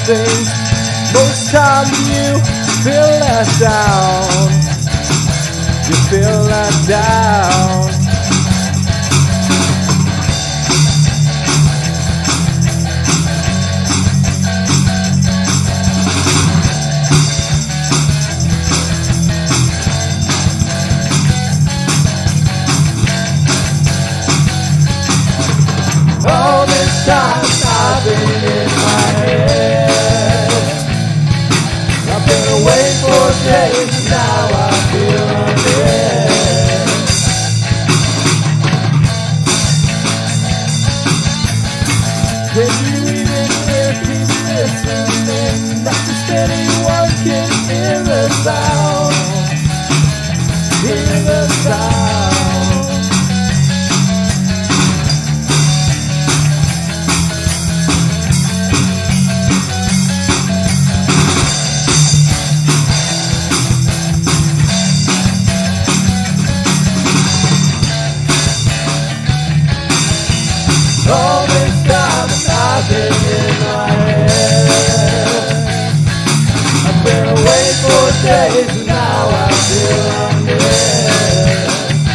something. Most time you feel let down. You feel let down. All this time I've been in my head. I've been away for days, now I feel undead. Can you even hear people listening? Not just anyone can hear the sound. Hear the sound. All this time I've been in my head. I've been away for days and now I feel undead.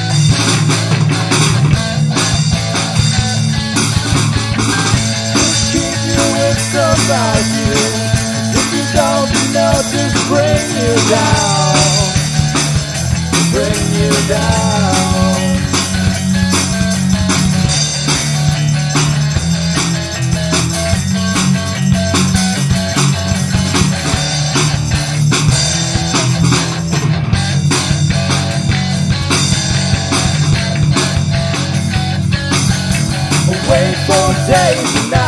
Just keep you with somebody. If you don't know, just bring you down. Bring you down. Wait for days and nights.